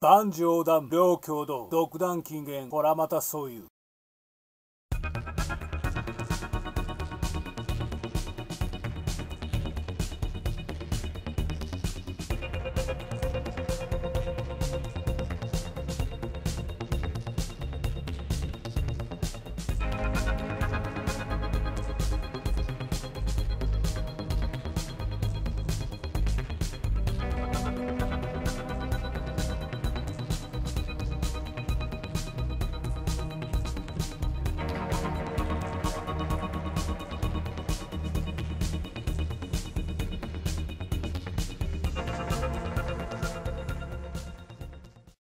万事横断両共同独断禁言こらまたそういう